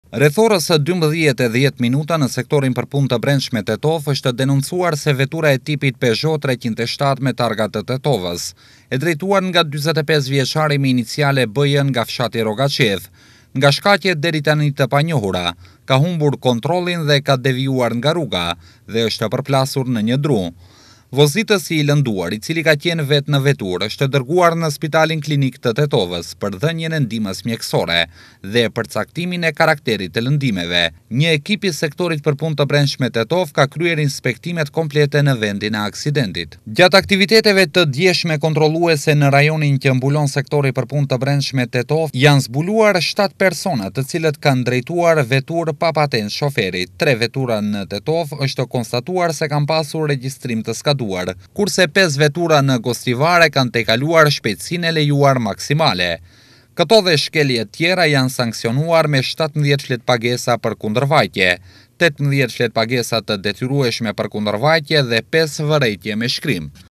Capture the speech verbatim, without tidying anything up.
Rreth orës së dymbëdhjetë e dhjetë minuta në sektorin për punë të brendshme Tetov është denoncuar se vetura e tipit Peugeot treqind e shtatë me targa të Tetovës, e drejtuar nga dyzet e pesë vjeçari me iniciale B J nga fshati Rogaqev, nga shkaqe deri tani të panjohura, ka humbur kontrollin dhe ka devijuar nga rruga dhe është përplasur në një dru. Vozitësi i lënduar, i cili ka qenë vetë në veturë, është dërguar në Spitalin Klinik të Tetovës për dhënien e ndihmës mjekësore dhe përcaktimin e karakterit të lëndimeve. Një ekip i sektorit për punë të brendshme Tetov ka kryer inspektimet komplete në vendin e aksidentit. Gjatë aktiviteteve të djeshme kontrolluese në rajonin që mbulon sektori për punë të brendshme Tetov, janë zbuluar shtatë persona, të cilët kanë drejtuar veturë pa patent shoferit. Tre vetura në Tetov është konstatuar se kanë pasur regjistrim të skaduar, kurse pesë vetura në Gostivare kanë tejkaluar shpejtësinë e lejuar maksimale. Këto dhe shkelje tjera janë sankcionuar me shtatëmbëdhjetë flet pagesa për kundërvajtje, tetëmbëdhjetë flet pagesa të detyrueshme për kundërvajtje dhe pesë vërejtje me shkrim.